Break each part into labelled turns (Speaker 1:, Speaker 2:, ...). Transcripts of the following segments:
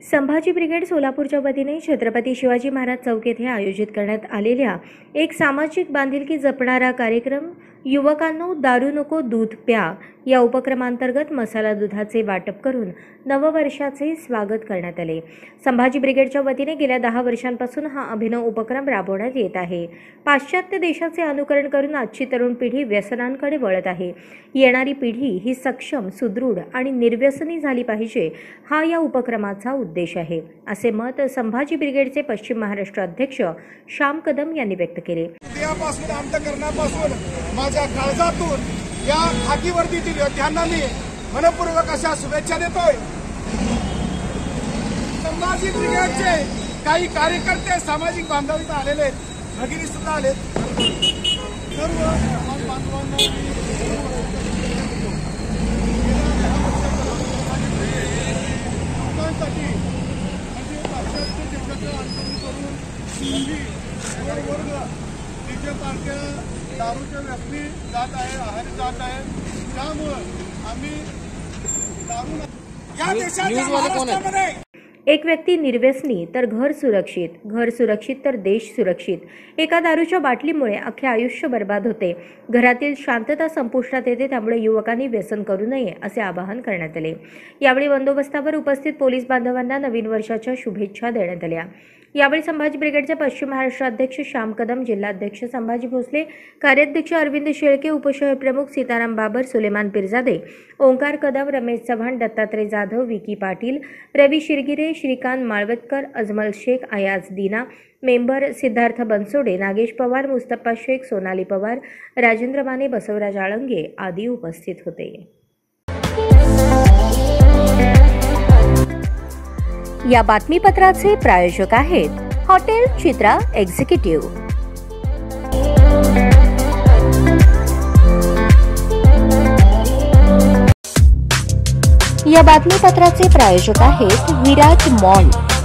Speaker 1: Sambhaji brigade सोलापूरच्या वतीने छत्रपती शिवाजी महाराज चौक येथे आयोजित करण्यात आलेल्या एक सामाजिक बांधिलकी जपणारा कार्यक्रम युवकांनो दारू नको दूध प्या या उपक्रमांतर्गत मसाला दुधाचे वाटप करून नववर्षाचे स्वागत करण्यात आले। संभाजी ब्रिगेडच्या वतीने गेल्या 10 वर्षांपासून हा अभिनव उपक्रम राबवण्यात येत आहे। पाश्चात्य देशाचे अनुकरण करून आजची तरुण पिढी व्यसनांकडे वळत आहे। येणारी पिढी ही सक्षम, सुदृढ आणि निर्व्यसनी झाली पाहिजे, हा या उपक्रमाचा उद्देश आहे, असे मत संभाजी ब्रिगेडचे पश्चिम महाराष्ट्र अध्यक्ष श्याम कदम यांनी व्यक्त केले।
Speaker 2: हृदयापासून अंतःकरणापासून माझ्या काळजातून या खाकी वर्दीतील योद्ध्यांना मी मनपूर्वक अशा शुभेच्छा देतोय। संभाजी ब्रिगेडचे काही कार्यकर्ते सामाजिक बांधव इथं आलेले आहेत, भगिनी सुद्धा आलेत। सर्व समाज बांधवांना म्हणजे पाश्चात्य देशाचं अनुकरण करून वर्ग तिथे तारख्या दारूच्या व्यक्ती जात आहे, आहारी जात आहे। त्यामुळे आम्ही दारू या देशाच्या महाराष्ट्रामध्ये
Speaker 1: एक व्यक्ती निर्व्यसनी तर घर सुरक्षित तर देश सुरक्षित। एका दारूच्या बाटलीमुळे अख्खे आयुष्य बर्बाद होते, घरातील शांतता संपुष्टात येते। त्यामुळे युवकांनी व्यसन करू नये असे आवाहन करण्यात आले। यावेळी बंदोबस्तावर उपस्थित पोलीस बांधवांना नवीन वर्षाच्या शुभेच्छा देण्यात आल्या। यावेळी संभाजी ब्रिगेडचे पश्चिम महाराष्ट्र अध्यक्ष श्याम कदम, जिल्हाध्यक्ष संभाजी भोसले, कार्याध्यक्ष अरविंद शेळके, उपशहर प्रमुख सीताराम बाबर, सुलेमान पिरजादे, ओंकार कदम, रमेश चव्हाण, दत्तात्रय जाधव, विकी पाटील, रवी शिरगिरे, श्रीकांत माळवतकर, अजमल शेख, अयाज दीना, मेंबर सिद्धार्थ बनसोडे, नागेश पवार, मुस्तफा शेख, सोनाली पवार, राजेंद्र माने, बसवराज आळंगे आदी उपस्थित होते। या बातमीपत्राचे प्रायोजक आहेत हॉटेल चित्रा एक्झिक्युटिव्ह। या बातमीपत्राचे प्रायोजक आहेत विराज मॉल।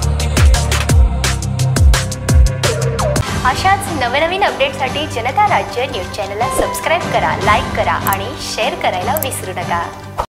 Speaker 3: अशाच नवनवीन अपडेटसाठी जनता राज्य न्यूज चॅनलला सबस्क्राईब करा, लाईक करा आणि शेअर करायला विसरू नका।